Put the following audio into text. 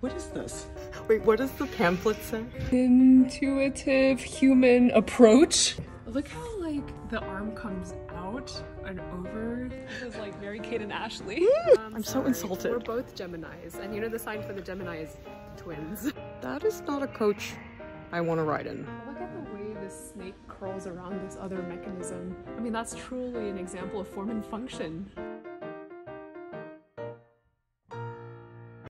What is this? Wait, what does the pamphlet say? Intuitive human approach. Look how like the arm comes out and over. This is like Mary Kate and Ashley. I'm so insulted. We're both Geminis, and you know the sign for the Gemini is twins. That is not a coach I want to ride in. Look at the way this snake curls around this other mechanism. I mean, that's truly an example of form and function.